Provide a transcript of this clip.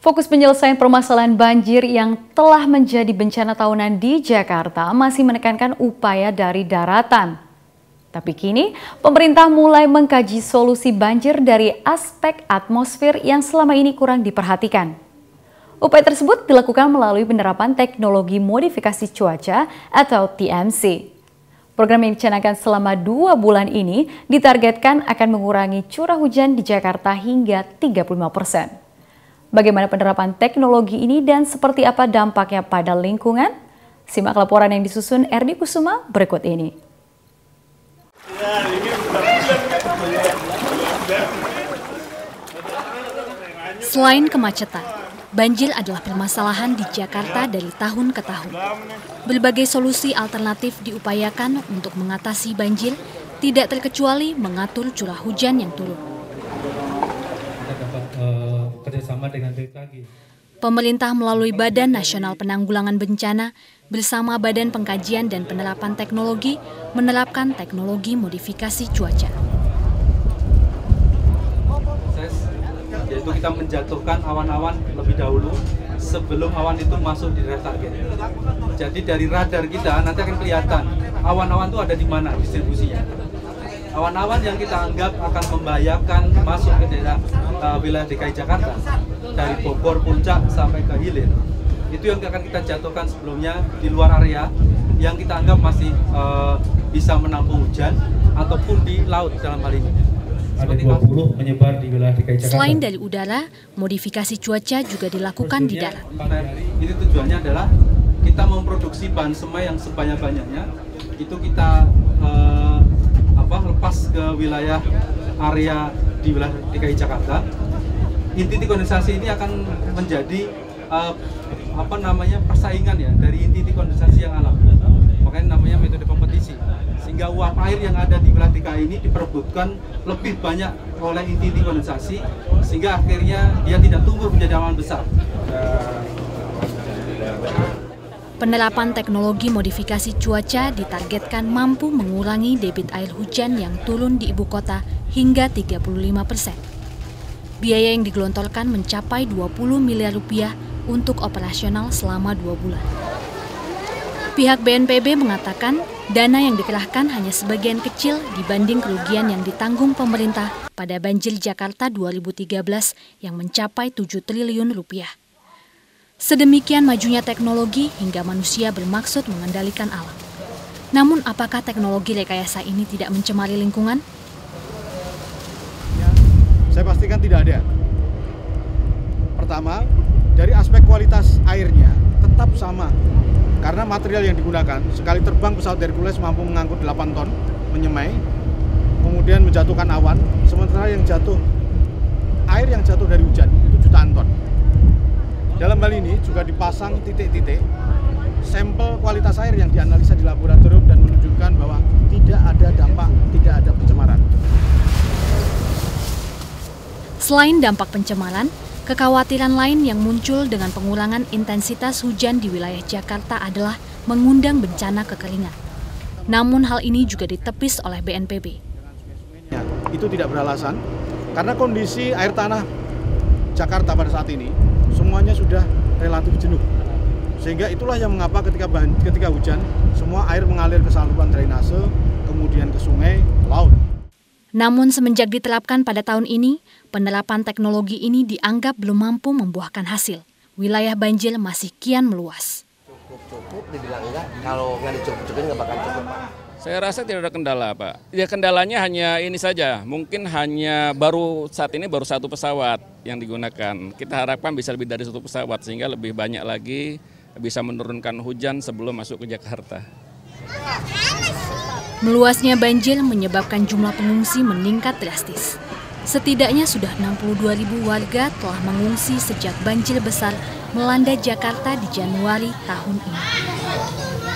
Fokus penyelesaian permasalahan banjir yang telah menjadi bencana tahunan di Jakarta masih menekankan upaya dari daratan. Tapi kini, pemerintah mulai mengkaji solusi banjir dari aspek atmosfer yang selama ini kurang diperhatikan. Upaya tersebut dilakukan melalui penerapan teknologi modifikasi cuaca atau TMC. Program yang dicanangkan selama 2 bulan ini ditargetkan akan mengurangi curah hujan di Jakarta hingga 35%. Bagaimana penerapan teknologi ini dan seperti apa dampaknya pada lingkungan? Simak laporan yang disusun Erdi Kusuma berikut ini. Selain kemacetan, banjir adalah permasalahan di Jakarta dari tahun ke tahun. Berbagai solusi alternatif diupayakan untuk mengatasi banjir, tidak terkecuali mengatur curah hujan yang turun. Kerjasama dengan BMKG. Pemerintah melalui Badan Nasional Penanggulangan Bencana bersama Badan Pengkajian dan Penerapan Teknologi menerapkan teknologi modifikasi cuaca. Yaitu kita menjatuhkan awan-awan lebih dahulu sebelum awan itu masuk di radar target. Jadi dari radar kita nanti akan kelihatan awan-awan itu ada di mana distribusinya. Awan-awan yang kita anggap akan membahayakan masuk ke daerah wilayah DKI Jakarta dari Bogor, Puncak sampai ke Hilir, itu yang akan kita jatuhkan sebelumnya di luar area yang kita anggap masih bisa menampung hujan ataupun di laut dalam hal ini. Ada 20 menyebar di wilayah DKI Jakarta. Selain dari udara, modifikasi cuaca juga dilakukan di darat. Ini tujuannya adalah kita memproduksi bahan semai yang sebanyak-banyaknya, itu kita lepas ke wilayah area di wilayah DKI Jakarta. Inti kondensasi ini akan menjadi persaingan ya dari inti kondensasi yang alami. Makanya namanya metode kompetisi. Sehingga uap air yang ada di wilayah DKI ini diperebutkan lebih banyak oleh inti kondensasi, sehingga akhirnya dia tidak tumbuh menjadi awan besar. Penerapan teknologi modifikasi cuaca ditargetkan mampu mengurangi debit air hujan yang turun di ibu kota hingga 35%. Biaya yang digelontorkan mencapai 20 miliar rupiah untuk operasional selama 2 bulan. Pihak BNPB mengatakan dana yang dikerahkan hanya sebagian kecil dibanding kerugian yang ditanggung pemerintah pada banjir Jakarta 2013 yang mencapai 7 triliun rupiah. Sedemikian majunya teknologi hingga manusia bermaksud mengendalikan alam. Namun apakah teknologi rekayasa ini tidak mencemari lingkungan? Saya pastikan tidak ada. Pertama, dari aspek kualitas airnya tetap sama. Karena material yang digunakan, sekali terbang pesawat Hercules mampu mengangkut 8 ton menyemai, kemudian menjatuhkan awan, sementara air yang jatuh dari hujan itu jutaan ton. Dalam hal ini juga dipasang titik-titik sampel kualitas air yang dianalisa di laboratorium dan menunjukkan bahwa tidak ada dampak, tidak ada pencemaran. Selain dampak pencemaran, kekhawatiran lain yang muncul dengan pengurangan intensitas hujan di wilayah Jakarta adalah mengundang bencana kekeringan. Namun hal ini juga ditepis oleh BNPB. Itu tidak beralasan, karena kondisi air tanah Jakarta pada saat ini semuanya sudah relatif jenuh. Sehingga itulah yang mengapa ketika hujan, semua air mengalir ke saluran drainase, kemudian ke sungai, laut. Namun semenjak diterapkan pada tahun ini, penerapan teknologi ini dianggap belum mampu membuahkan hasil. Wilayah banjir masih kian meluas. Cukup dibilang enggak, kalau nggak dicukup-cukupin nggak bakal cukup, Pak. Saya rasa tidak ada kendala, Pak. Ya kendalanya hanya ini saja, mungkin hanya saat ini baru 1 pesawat yang digunakan. Kita harapkan bisa lebih dari 1 pesawat sehingga lebih banyak lagi bisa menurunkan hujan sebelum masuk ke Jakarta. Meluasnya banjir menyebabkan jumlah pengungsi meningkat drastis. Setidaknya sudah 62.000 warga telah mengungsi sejak banjir besar melanda Jakarta di Januari tahun ini.